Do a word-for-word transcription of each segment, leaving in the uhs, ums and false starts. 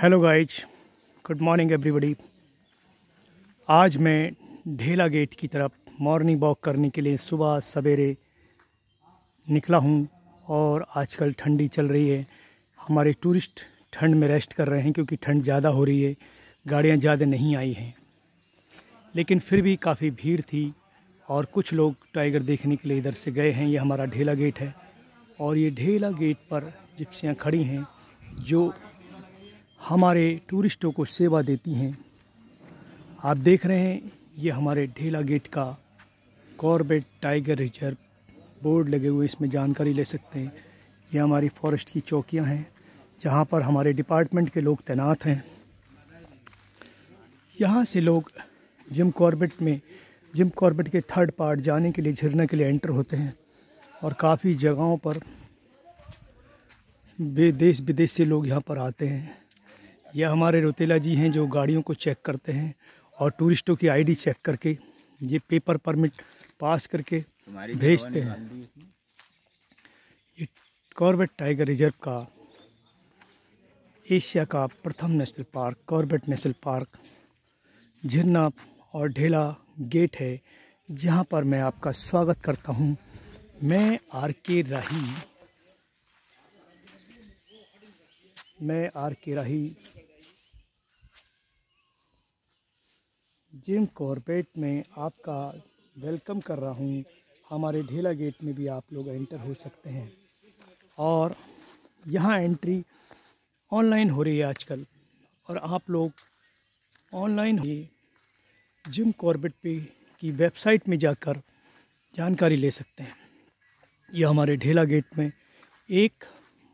Hello guys, good morning everybody. आज मैं ढेला गेट की तरफ मॉर्निंग वॉक करने के लिए सुबह सवेरे निकला हूं और आजकल ठंडी चल रही है। हमारे टूरिस्ट ठंड में रेस्ट कर रहे हैं क्योंकि ठंड ज़्यादा हो रही है, गाड़ियां ज़्यादा नहीं आई हैं, लेकिन फिर भी काफ़ी भीड़ थी और कुछ लोग टाइगर देखने के लिए इधर से गए हैं। ये हमारा ढेला गेट है और ये ढेला गेट पर जिप्सियाँ खड़ी हैं जो हमारे टूरिस्टों को सेवा देती हैं। आप देख रहे हैं ये हमारे ढेला गेट का कॉर्बेट टाइगर रिजर्व बोर्ड लगे हुए, इसमें जानकारी ले सकते हैं। ये हमारी फॉरेस्ट की चौकियां हैं जहां पर हमारे डिपार्टमेंट के लोग तैनात हैं। यहां से लोग जिम कॉर्बेट में जिम कॉर्बेट के थर्ड पार्ट जाने के लिए झरने के लिए एंटर होते हैं और काफ़ी जगहों पर देश विदेश से लोग यहां पर आते हैं। यह हमारे रोतेला जी हैं जो गाड़ियों को चेक करते हैं और टूरिस्टों की आईडी चेक करके ये पेपर परमिट पास करके भेजते हैं। ये कॉर्बेट टाइगर रिजर्व का एशिया का प्रथम national park Corbett national park झरना और ढेला गेट है, जहां पर मैं आपका स्वागत करता हूं। मैं आर के राही मैं आर के राही जिम कॉर्बेट में आपका वेलकम कर रहा हूं। हमारे ढेला गेट में भी आप लोग एंटर हो सकते हैं और यहां एंट्री ऑनलाइन हो रही है आजकल, और आप लोग ऑनलाइन ही जिम कॉर्बेट पे की वेबसाइट में जाकर जानकारी ले सकते हैं। यह हमारे ढेला गेट में एक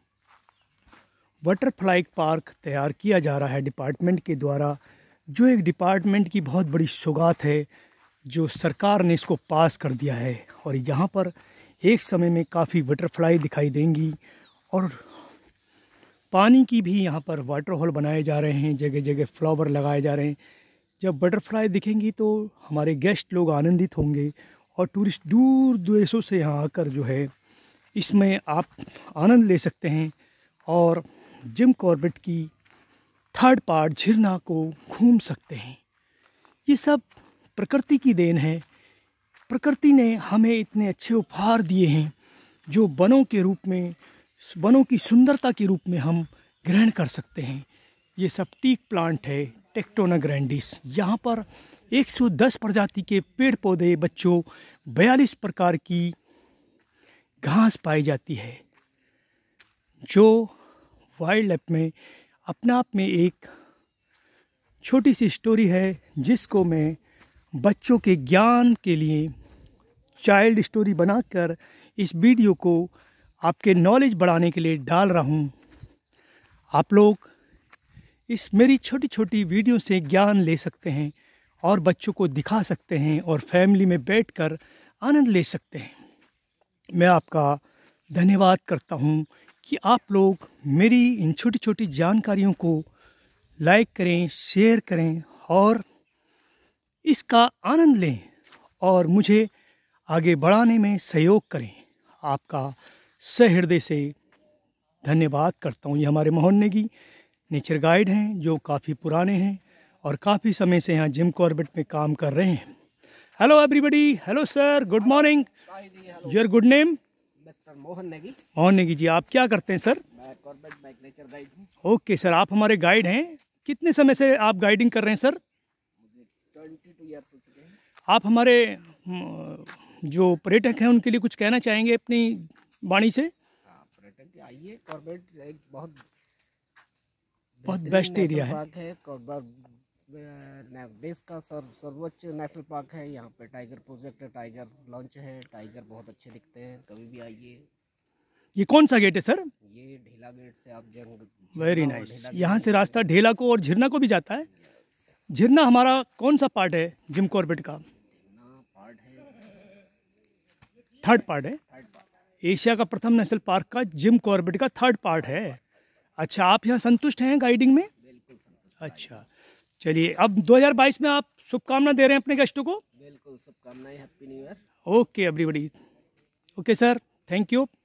बटरफ्लाई पार्क तैयार किया जा रहा है डिपार्टमेंट के द्वारा, जो एक डिपार्टमेंट की बहुत बड़ी सौगात है जो सरकार ने इसको पास कर दिया है। और यहाँ पर एक समय में काफ़ी बटरफ्लाई दिखाई देंगी और पानी की भी यहाँ पर वाटर होल बनाए जा रहे हैं, जगह जगह फ्लावर लगाए जा रहे हैं। जब बटरफ्लाई दिखेंगी तो हमारे गेस्ट लोग आनंदित होंगे और टूरिस्ट दूर देशों से यहाँ आकर जो है इसमें आप आनंद ले सकते हैं और जिम कॉर्बेट की थर्ड पार्ट झरना को घूम सकते हैं। ये सब प्रकृति की देन है। प्रकृति ने हमें इतने अच्छे उपहार दिए हैं जो वनों के रूप में वनों की सुंदरता के रूप में हम ग्रहण कर सकते हैं। ये सब टीक प्लांट है, टेक्टोना ग्रैंडिस। यहाँ पर एक सौ दस प्रजाति के पेड़ पौधे, बच्चों बयालीस प्रकार की घास पाई जाती है, जो वाइल्ड लाइफ में अपने आप में एक छोटी सी स्टोरी है जिसको मैं बच्चों के ज्ञान के लिए चाइल्ड स्टोरी बनाकर इस वीडियो को आपके नॉलेज बढ़ाने के लिए डाल रहा हूँ। आप लोग इस मेरी छोटी छोटी वीडियो से ज्ञान ले सकते हैं और बच्चों को दिखा सकते हैं और फैमिली में बैठकर आनंद ले सकते हैं। मैं आपका धन्यवाद करता हूँ कि आप लोग मेरी इन छोटी छोटी जानकारियों को लाइक करें, शेयर करें और इसका आनंद लें और मुझे आगे बढ़ाने में सहयोग करें। आपका सहृदय से धन्यवाद करता हूँ। ये हमारे मोहल्ले की नेचर गाइड हैं जो काफ़ी पुराने हैं और काफ़ी समय से यहाँ जिम कॉर्बेट में काम कर रहे हैं। Hello everybody, hello sir, good morning. Your good name? Mister Mohan Negi. Mohan Negi ji, आप क्या करते हैं सर? मैं कॉर्बेट में एक नेचर गाइड हूँ। ओके सर, आप हमारे गाइड हैं। कितने समय से आप गाइडिंग कर रहे हैं सर? मुझे बाईस इयर्स हो चुके हैं। आप हमारे जो पर्यटक हैं उनके लिए कुछ कहना चाहेंगे अपनी वाणी से? हाँ, पर्यटक आइए। कॉर्बेट एक बहुत बहुत बेस्ट एरिया है। पार्क है। कॉर्बेट देश का सर्वोच्च नेशनल पार्क है। यहाँ पे टाइगर प्रोजेक्ट है, टाइगर लॉन्च है, टाइगर बहुत अच्छे दिखते हैं, कभी भी आइए। ये कौन सा गेट है सर? ये ढेला गेट से आप जंग वेरी नाइस। यहाँ से रास्ता ढेला को और झरना को भी जाता है। झरना हमारा कौन सा पार्ट है जिम कॉर्बेट का? पार्ट है, थर्ड पार्ट है। Third part. एशिया का प्रथम नेशनल पार्क का जिम कॉर्बेट का थर्ड पार्ट है। अच्छा, आप यहाँ संतुष्ट हैं गाइडिंग में? बिल्कुल संतुष्ट। अच्छा, चलिए अब दो हज़ार बाईस में आप शुभकामना दे रहे हैं अपने गेस्टों को? बिल्कुल शुभकामनाएं। Happy new year. Okay everybody. Okay sir, thank you.